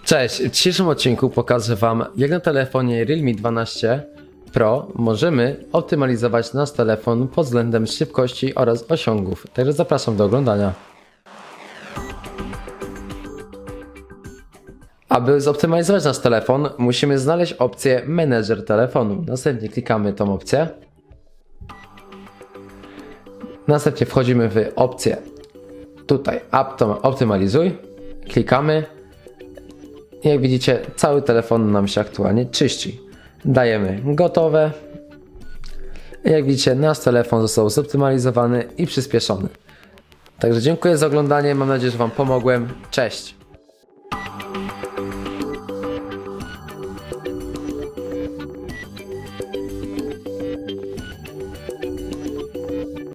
Cześć, w dzisiejszym odcinku pokażę Wam, jak na telefonie Realme 12 Pro możemy optymalizować nasz telefon pod względem szybkości oraz osiągów. Także zapraszam do oglądania. Aby zoptymalizować nasz telefon, musimy znaleźć opcję Menedżer telefonu. Następnie klikamy tą opcję. Następnie wchodzimy w opcję tutaj Optymalizuj. Klikamy. Jak widzicie, cały telefon nam się aktualnie czyści. Dajemy gotowe. Jak widzicie, nasz telefon został zoptymalizowany i przyspieszony. Także dziękuję za oglądanie, mam nadzieję, że Wam pomogłem. Cześć!